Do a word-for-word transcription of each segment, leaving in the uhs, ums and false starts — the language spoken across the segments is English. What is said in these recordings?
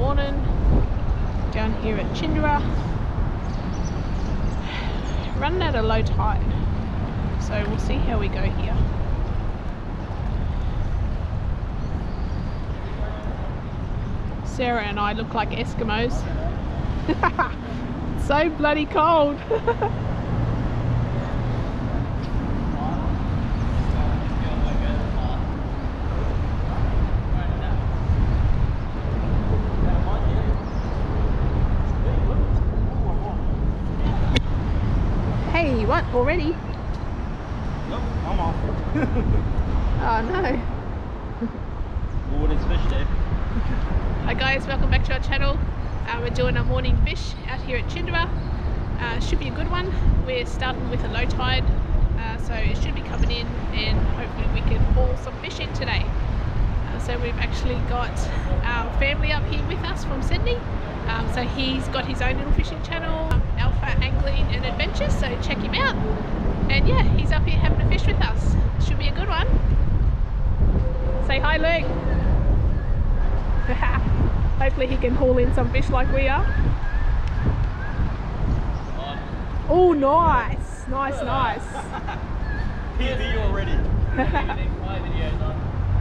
morning down here at Chinderah. Running at a low tide, so we'll see how we go here. Sarah and I look like Eskimos. So bloody cold. Hey, what? Already? Nope, I'm off. Oh no. What is fish there? Hi guys, welcome back to our channel. Uh, we're doing our morning fish out here at Chinderah. Uh, should be a good one. We're starting with a low tide, uh, so it should be coming in and hopefully we can haul some fish in today. Uh, so we've actually got our family up here with us from Sydney. Um, so he's got his own little fishing channel, um, Alpha Angling and Adventures, so check him out. And yeah, he's up here having a fish with us. Should be a good one. Say hi, Luke. Hopefully he can haul in some fish like we are. Oh, nice, nice, nice. P V already. My video's on.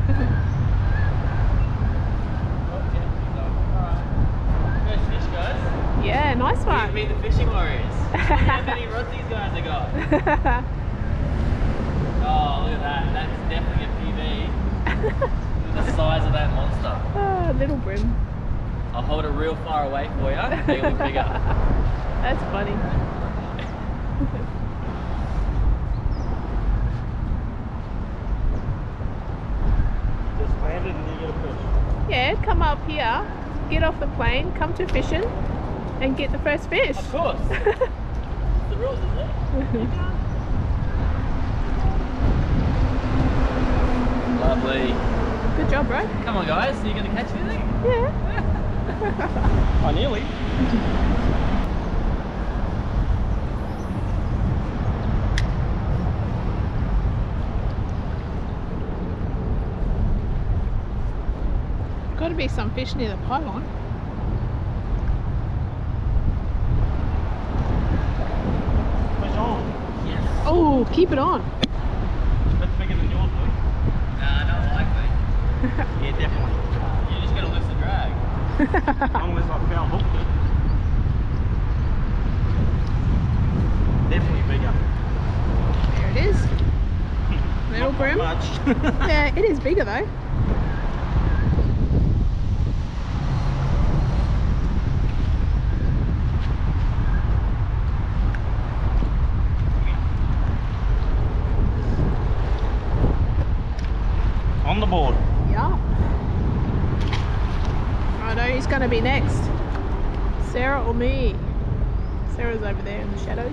First fish, guys. Yeah, nice one. Meet the fishing warriors. How many rods these guys have got? Oh, look at that. That's definitely a P V. The size of that monster. Oh, little brim. I'll hold it real far away for you. They look bigger. That's funny. Just landed and you get a fish. Yeah, come up here, get off the plane, come to fishing, and get the first fish. Of course. It's the rules, isn't it? Lovely. Good job, bro. Come on, guys. Are you going to catch anything? Yeah. Oh, nearly. Got to be some fish near the pylon. Fish on. Yes. Oh, keep it on. That's bigger than yours, Luke. Nah, not likely. Yeah, definitely. You just got to lift the drag. Unless I found hooked it. Definitely bigger. There it is. Little Not brim. much. Yeah, it is bigger though. On the board. Yeah. Righto, who's going to be next? Sarah or me? Sarah's over there in the shadows.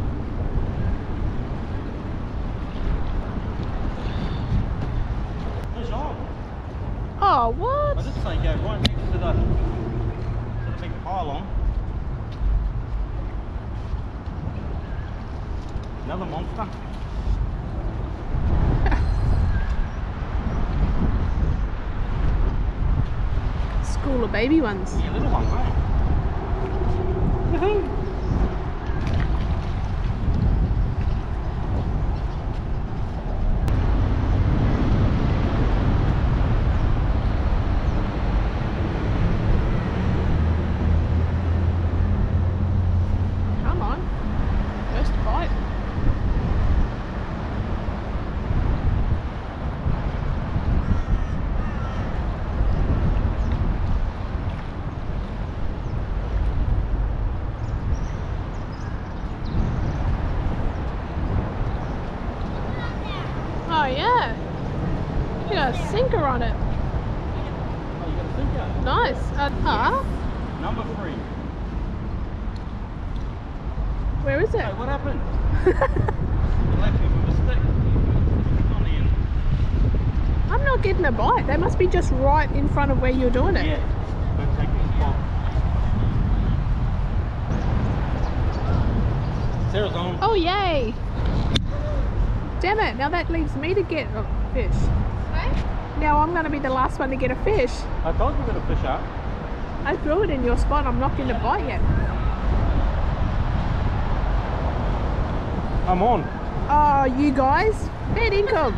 Fish on. Oh, what? I just say go right next to the, to the big pylon. Another monster. School of baby ones. Yeah, little ones, eh? Woohoo! Come on. First bite. Oh yeah. You got a sinker on it. Oh, you got a sinker? Nice. Uh, ah, Number three. where is it? Hey, what happened? You left me with a stick. Stick on the end. I'm not getting a bite. They must be just right in front of where you're doing it. Yeah. Go take this spot. Sarah's on. Oh yay! Damn it, now that leaves me to get a fish. Now I'm going to be the last one to get a fish. I told you we got a fish up. I threw it in your spot. I'm not going to bite yet. I'm on. Oh, you guys, fair income.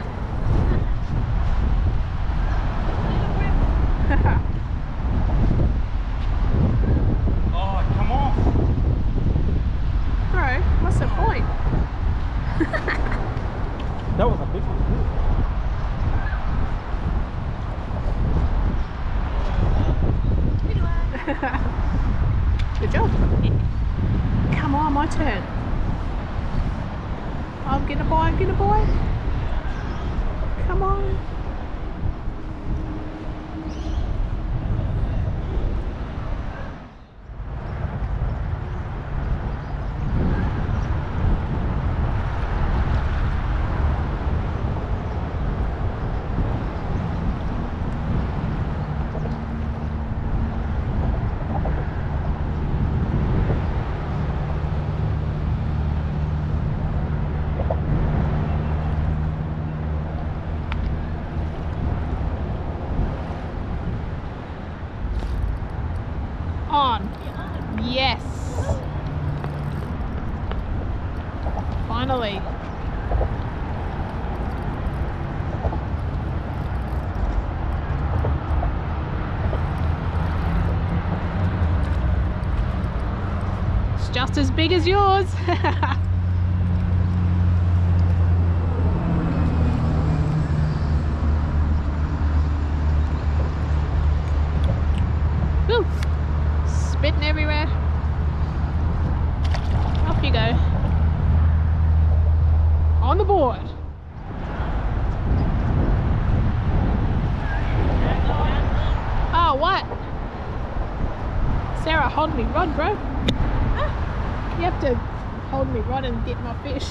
Oh, come on. Bro, what's the point? That was a big one. Good job. Come on, my turn. I'm gonna buy, I'm gonna buy. Come on. On. Yes. Finally. It's just as big as yours. Woo. Spitting everywhere. Off you go. On the board. Oh, what? Sarah, hold me rod, bro. Ah, you have to hold me rod and get my fish.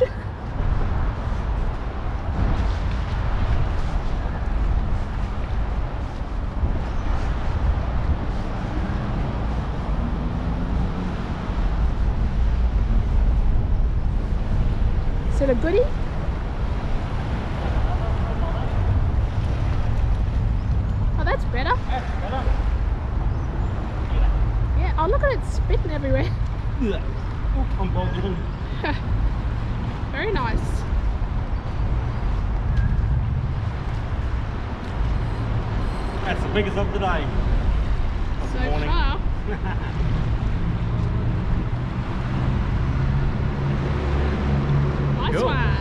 Is it a goodie? Oh, that's better. That's better. Yeah, oh, look at it spitting everywhere. Oh, I'm boggling. Very nice. That's the biggest of the day. So Morning. far. Nice Cool. one.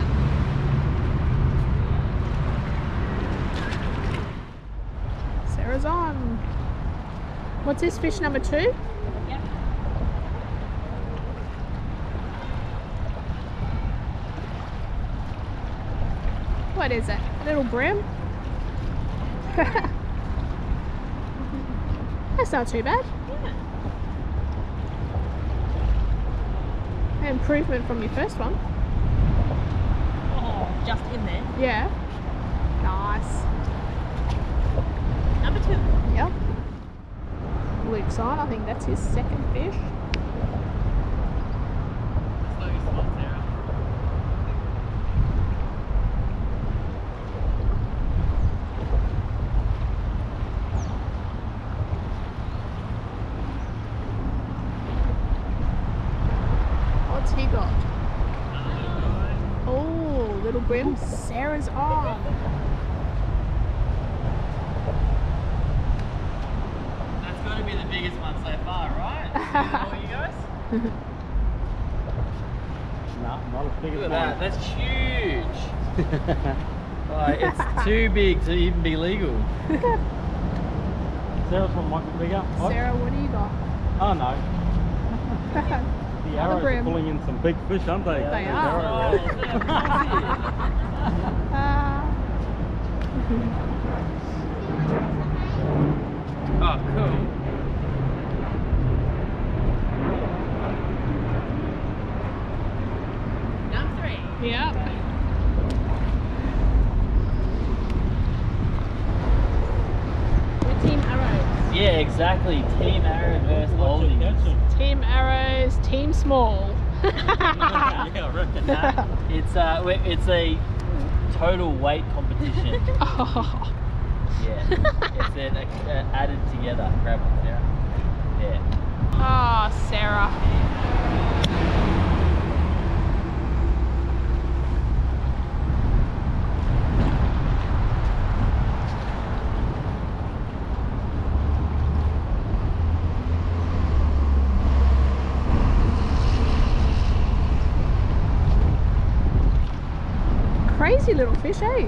Sarah's on. What's this, fish number two? Yep. What is it? A little brim? That's not too bad. Yeah. Improvement from your first one. Oh, just in there. Yeah. Nice. Number two. Yep. Luke's on. I think that's his second fish. Slow your spot, Sarah. What's he got? Oh, little brim. Sarah's on. That's got to be the biggest one so far, right? How are you guys? No, not as big as Look at mine. that, that's huge. Like, it's too big to even be legal. Sarah's one might be bigger. What? Sarah, what do you got? Oh no, the Another arrows brim. are pulling in some big fish, aren't they? They Those are. arrows. Ah. Oh, cool. Number three. Yep. With Team Arrows. Yeah, exactly. Team Arrow versus Watch it, Oldie. catch 'em. Team arrows, team small. Yeah, I reckon. Nah, it's uh, we- it's a total weight competition. Oh. Yeah, it's an uh, added together. Grab one, Sarah. Yeah. Oh, Sarah. Crazy little fish, eh?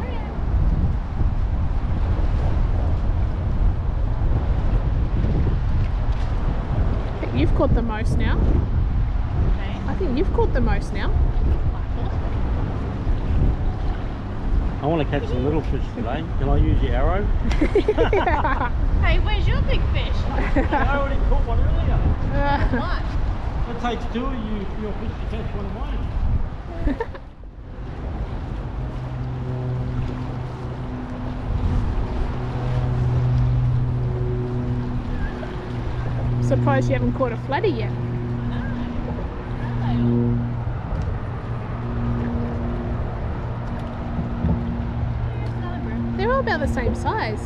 I think you've caught the most now. Okay. I think you've caught the most now. I want to catch some little fish today. Can I use your arrow? Hey, where's your big fish? I already caught one earlier. What? It takes two of you, your fish to catch one of mine. Surprised you haven't caught a flatty yet. They're all about the same size.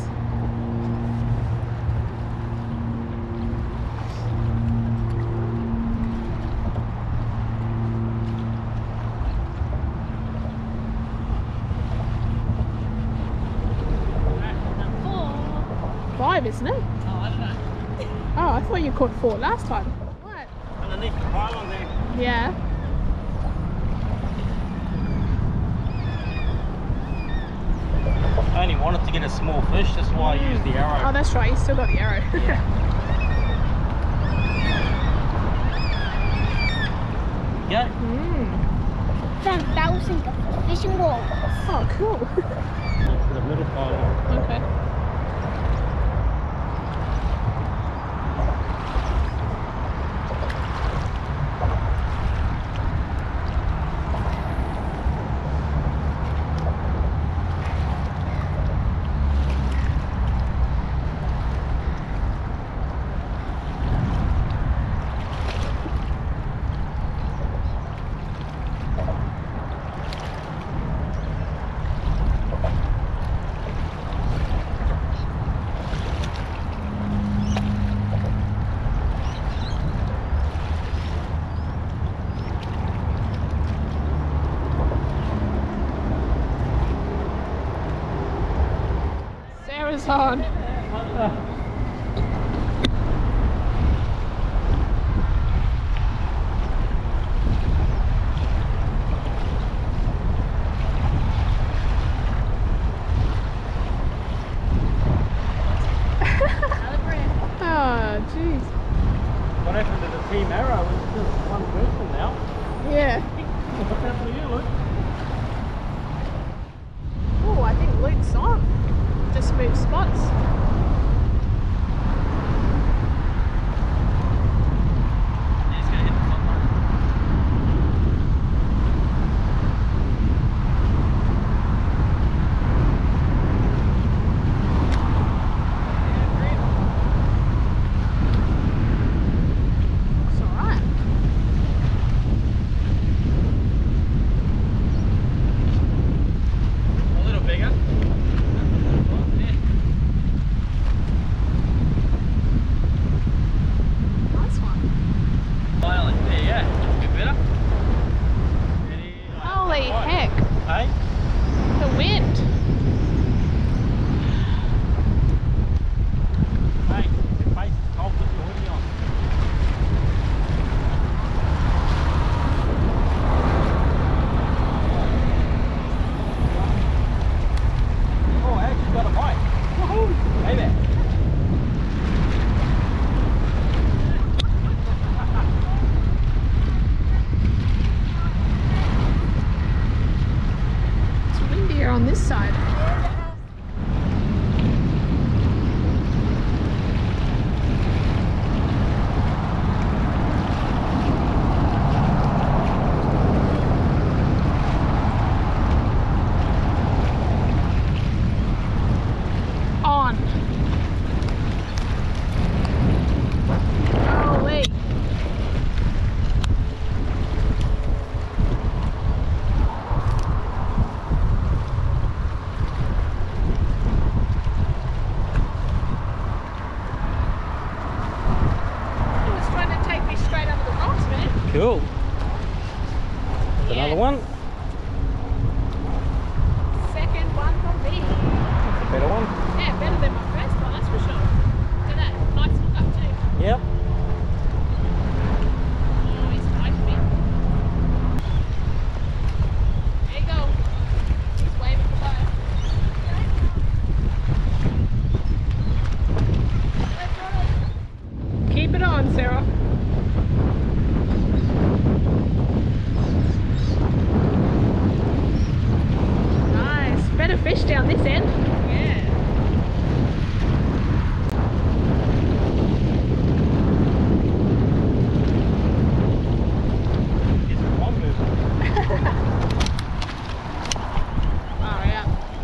Five, isn't it? Oh, I don't know. Oh, I thought you caught four last time. What? Underneath the pylon there. Yeah. I only wanted to get a small fish, that's why I used the arrow. Oh, that's right. You still got the arrow. Yeah. Mm. Found thousands of fishing rods. Oh, cool. To the middle pylon. Okay. Sarah's on. Oh, jeez. What happened to the team arrow? It's just one person now. Yeah. What's happened to you, Luke? Oh, I think Luke's on. Just move spots. He's going to hit the top one. It's alright. A little bigger. Cool. That's another Yes. one. Second one from me. That's a better one. Yeah, better than my first one, that's for sure. Look at that, nice hook up too. Yep. Oh, he's biting me. There you go. He's waving goodbye. Keep it on, Sarah. Nice. Better fish down this end. Yeah. It's a pond moving. Oh, yeah.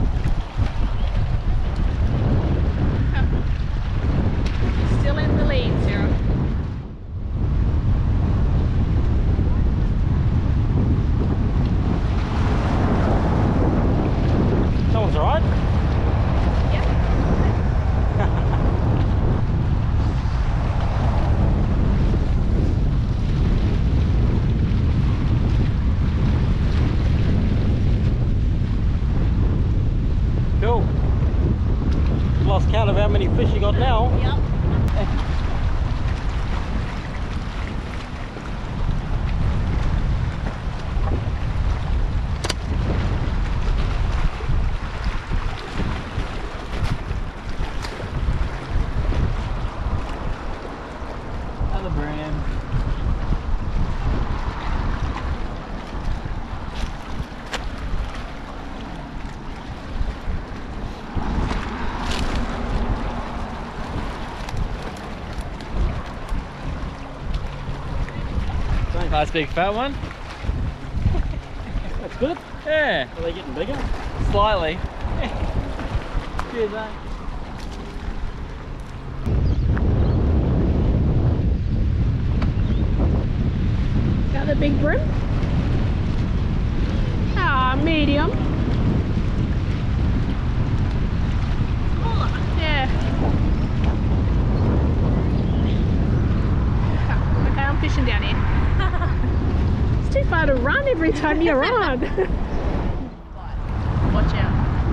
Still in the lead, Sarah. Someone's alright. Yep. Cool. Lost count of how many fish you got now. Yep. Another brand. Nice big fat one. That's good. Yeah, Are they getting bigger? slightly. Cheers, mate. Got the big brim? Ah, medium. Yeah. Okay, I'm fishing down here. It's too far to run every time you're on. Watch out.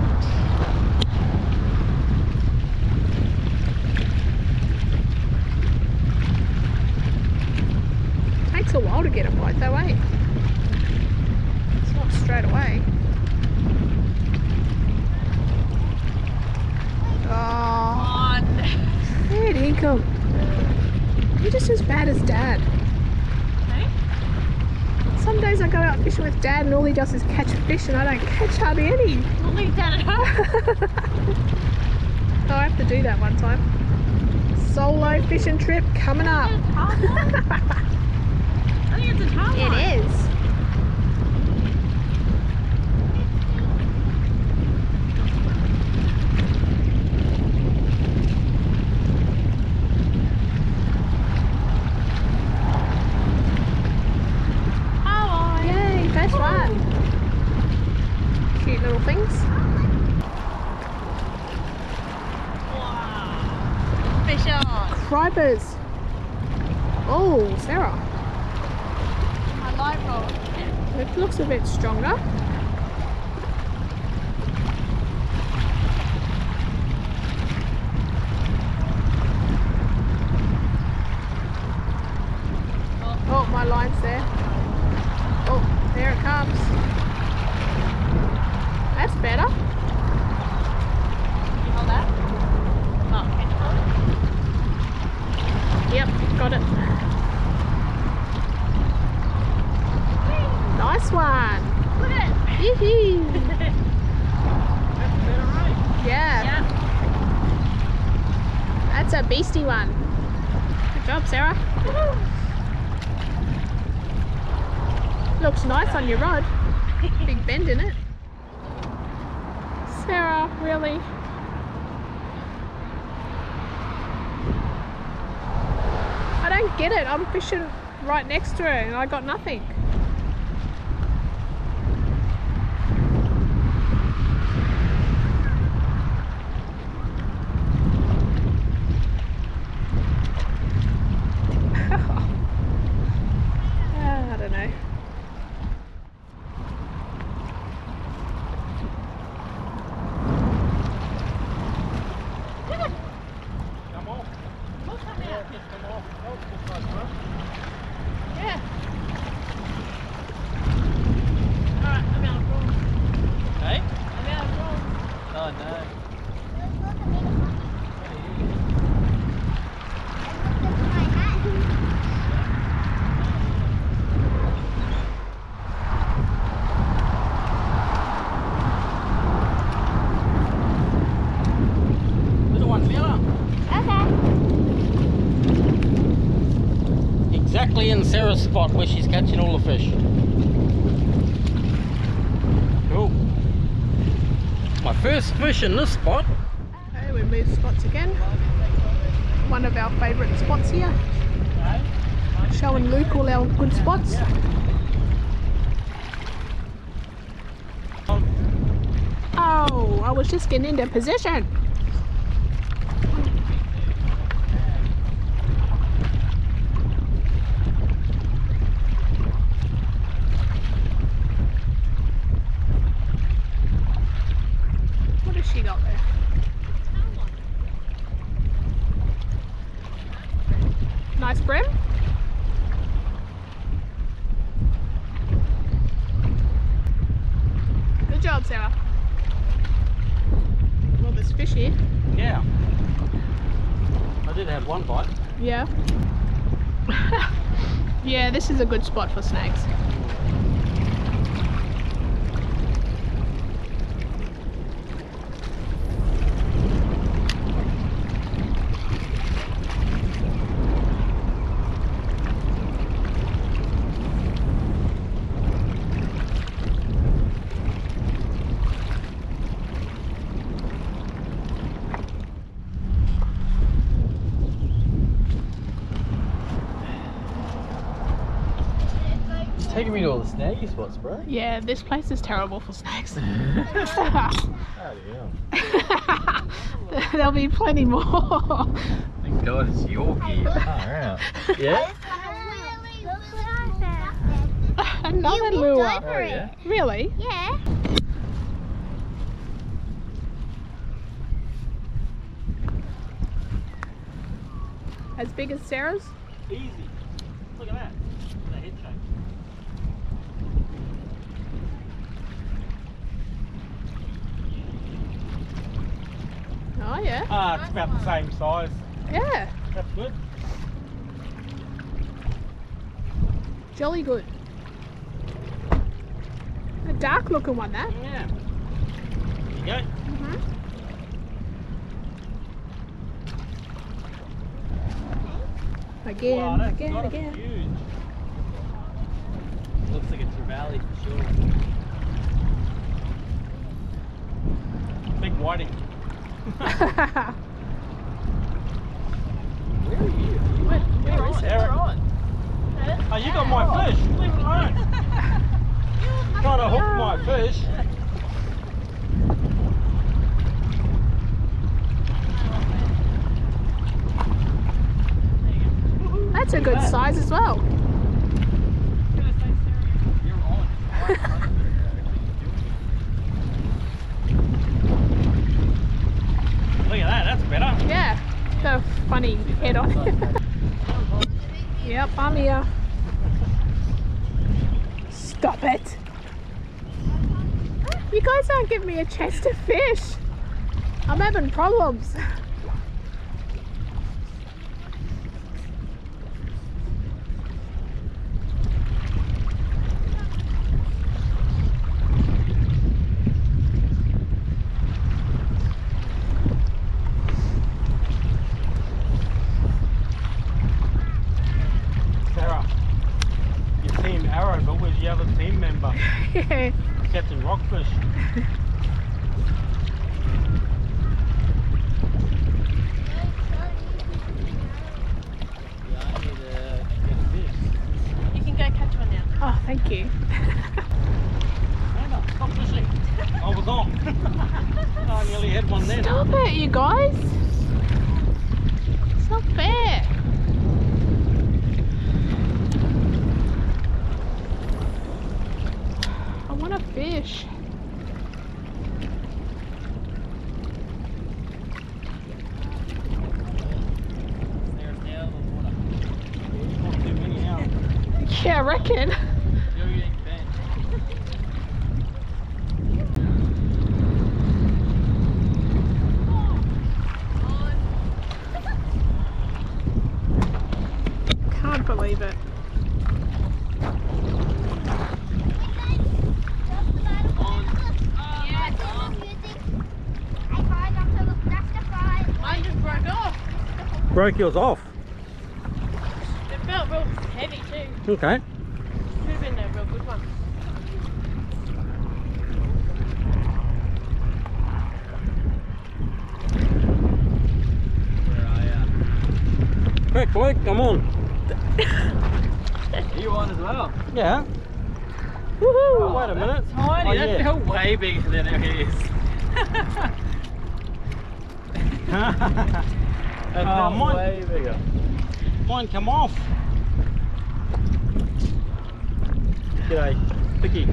Takes a while to get a bite though, eh? It's not straight away. Oh, On. fair income. You're just as bad as Dad. Hey? Some days I go out fishing with Dad and all he does is catch fish and I don't catch hardly any. We'll leave Dad at home. Oh, I have to do that one time. Solo fishing trip coming up. I think it's a tar line. It is. Oh, Yay, first one. Cute little things. wow. Fish on. Cripers. Oh, Sarah. My light roll. It looks a bit stronger. Oh, my line's there. Oh, there it comes. That's better. Can you hold that? Oh, can you hold it? Yep, got it. Nice one. Look at it. Yee-hee. That's a better rate. Yeah, Yeah. that's a beastie one. Good job, Sarah. Looks nice on your rod. Big bend in it. Sarah, really? I don't get it. I'm fishing right next to her and I got nothing. Ah, come off. Oh, good size, bro. Yeah. Alright, I'm out of prawns. Hey? I'm out of prawns. Oh no. Little one, Fiona. Okay. Exactly in Sarah's spot where she's catching all the fish. Cool. My first fish in this spot. Okay, we moved spots again. One of our favourite spots here. Showing Luke all our good spots. Oh, I was just getting into position. What has she got there? Nice brim. Good job, Sarah. Well, there's fish here. Yeah. I did have one bite. Yeah. Yeah, this is a good spot for snags. Taking me to all the snaggy spots, bro. Yeah, this place is terrible for snags. There'll be plenty more. Thank God it's your gear. Far out. Yeah? Another You lure. walked over Oh, it. yeah? Really? Yeah. As big as Sarah's? Easy. Look at that. The head shape. Oh yeah. Ah, it's about the same size. Yeah. That's good. Jolly good. A dark looking one, that. Yeah. There you go. Mm-hmm. Again, Wow, that's again, gotta be again. huge. Looks like it's Trevally for sure. Big whiting. Where are you? Where, where is it? Eric. Oh, you got my fish. Leave it alone. Trying to hook my fish. That's a good size as well. You're on. Look at that, that's better. Yeah. Got a funny head on it. Yep, I'm here. Stop it. You guys aren't giving me a chance to fish. I'm having problems. Sarah, your team arrow, but where's your other team member? Yeah. Catching rockfish. Yeah, I need to get a fish. You can go catch one now. Oh, thank you. Amanda, stop fishing. I was on. I nearly had one then. Stop it, you guys. It's not fair. I want to fish. There's now the water. Yeah, I reckon. You're getting bent. Can't believe it. Mine just broke off. Broke yours off. It felt real heavy too. Okay. Could have been a real good one. Where are ya? Quick, boy, come on. Are you on as well? Yeah. Woohoo! Oh, wait a minute. Tiny. Oh, that yeah. felt way bigger than it is. That Oh, felt mine- way bigger. Mine come off. G'day, Vicky.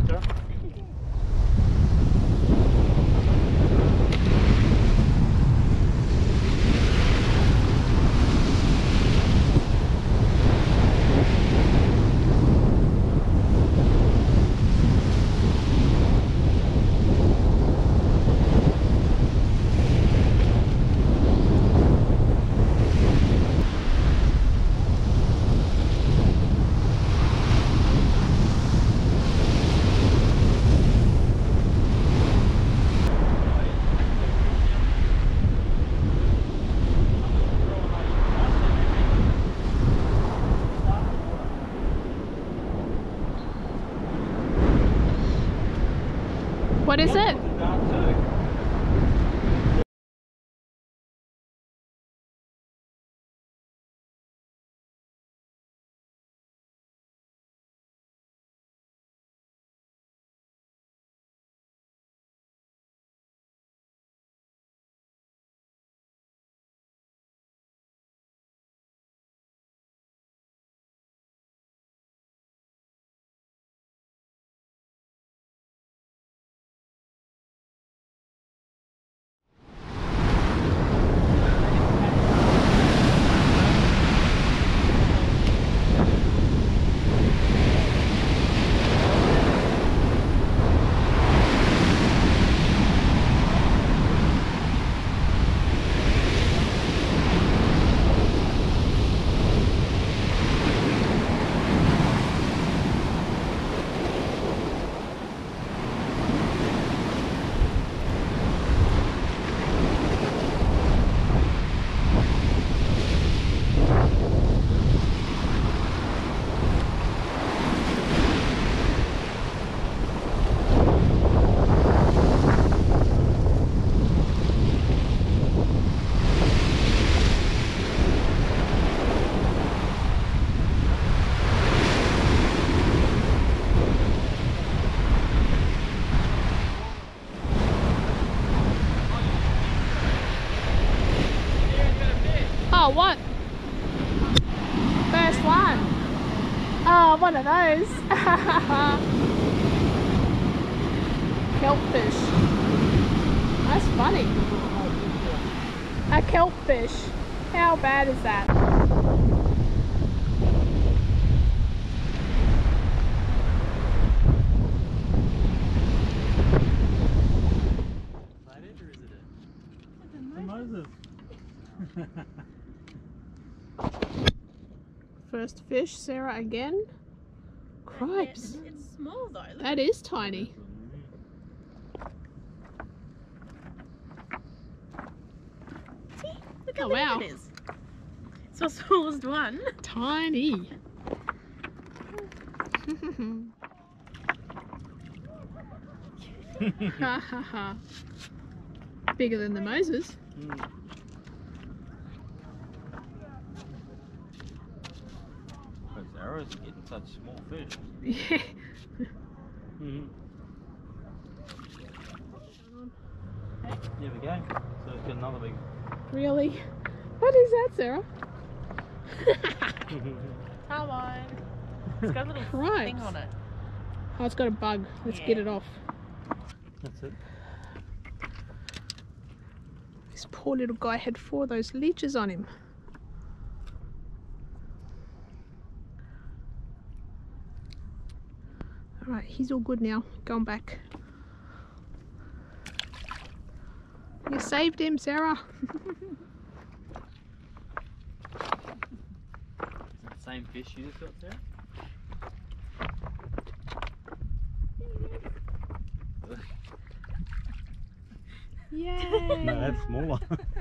What is it? Oh, what? First one. Oh, one of those. Kelpfish. That's funny. A kelpfish. How bad is that? Moses. First fish, Sarah again. Cripes. Yeah, it's small though. Look. That is tiny. Look Oh, how big wow. it is. It's the smallest one. Tiny. Ha ha ha. Bigger than the Moses. Mm. But Sarah's getting such small fish. Yeah. Mm-hmm. There we go. So it's got another big. Really? What is that, Sarah? Come on. It's got a little Cripes. thing on it. Oh, it's got a bug. Let's Yeah. get it off. That's it. This poor little guy had four of those leeches on him. Alright, he's all good now. Going back. You saved him, Sarah. Is it the same fish you just got, Sarah? Yay! No, that's smaller.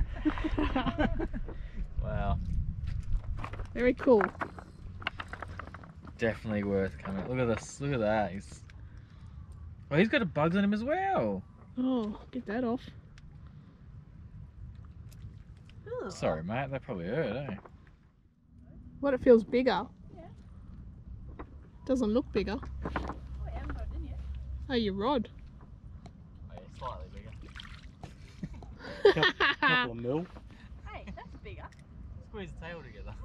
Wow. Very cool. Definitely worth coming. Look at this. Look at that. He's... Oh, he's got a bugs on him as well. Oh, get that off. Sorry, mate. That probably hurt, eh? What, it feels bigger? Yeah. Doesn't look bigger. Oh, yeah, I'm not in yet. Oh, your rod. Oh, yeah, slightly bigger. couple, couple of mil. Hey, that's bigger. Squeeze the tail together.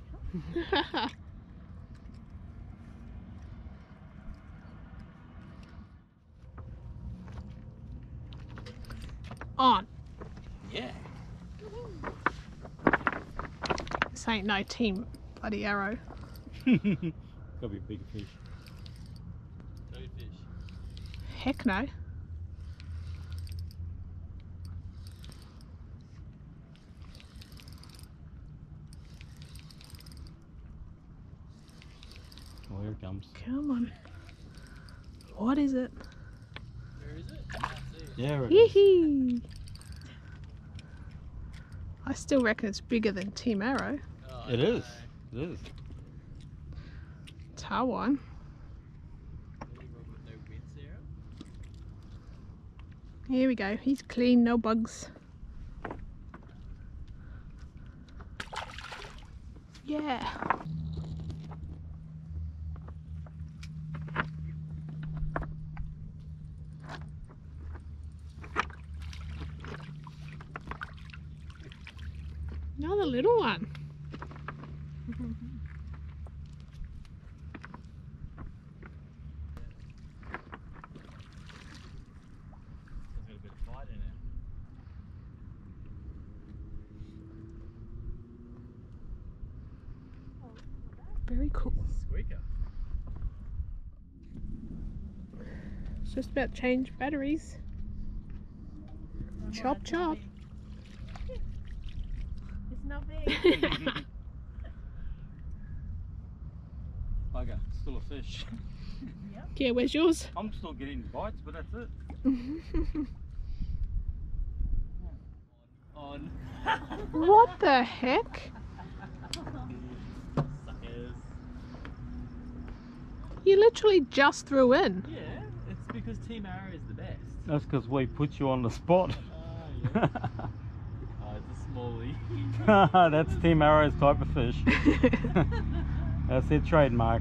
On. Yeah. This ain't no team bloody arrow. Gotta be a big fish. Toadfish. Heck no. Oh, here it comes. Come on. What is it? Where is it? I can't see it. Yeah, it is. Yee-hee. I still reckon it's bigger than Team Arrow. Oh, It no. is. It is. Taiwan. Really rod with no wind, Sarah? Here we go. He's clean, no bugs. Yeah. Another little one. There's got a bit of fight in it. Very cool. Squeaker. It's just about to change batteries. Chop chop. It's not big. Bugger, still a fish. Yeah, where's yours? I'm still getting bites, but that's it. On. What the heck? Suckers. You literally just threw in. Yeah, it's because Team Arrow is the best. That's because we put you on the spot. Oh, yeah. Oh, it's a smallie. That's Team Arrow's type of fish. That's their trademark.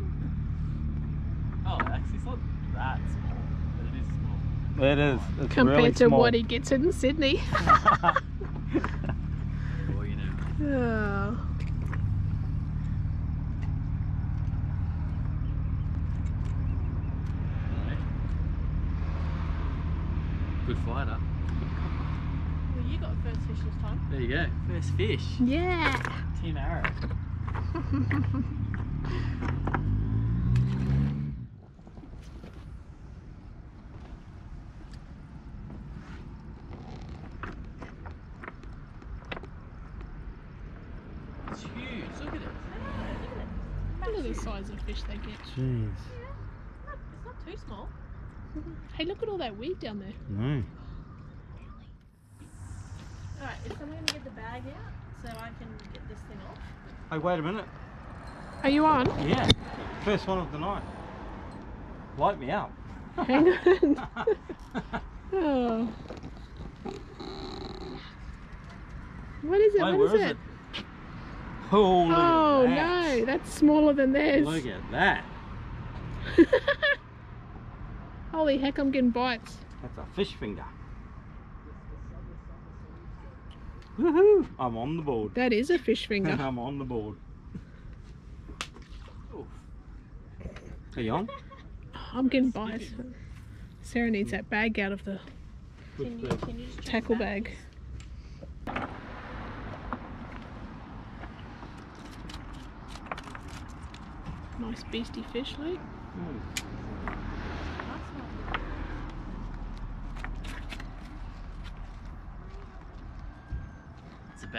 Oh, actually, it's not that small, but it is small. It is. It's Compared really to small. what he gets in Sydney. Well, you know. Oh. Good fighter. Well, you got first fish this time. There you go. First fish. Yeah. Team Arrow. It's huge. Look at it. Look at the size of fish they get. Jeez. It's not too small. Hey, look at all that weed down there. No. Alright, is someone going to get the bag out so I can get this thing off? Hey, wait a minute. Are you on? Yeah. First one of the night. Light me up. Hang on. Oh. What is it? Wait, what where is is it? it? Oh, look Oh at that. no, that's smaller than theirs. Look at that. Holy heck, I'm getting bites. That's a fish finger. Woohoo! I'm on the board. That is a fish finger. I'm on the board. Are you on? I'm getting bites. Sarah needs that bag out of the Can you, can you just check tackle that? bag. Nice beastie fish, Luke. Mm.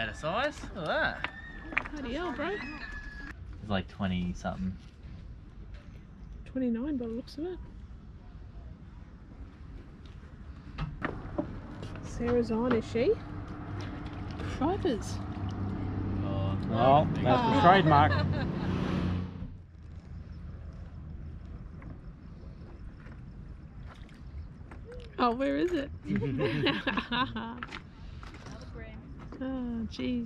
better size. Look at that. Bloody hell, bro. It's like twenty something. twenty-nine by the looks of it. Sarah's on, is she? Cripers. Oh, Well, big. that's the Oh. trademark. Oh, where is it? Another brand. Oh, jeez.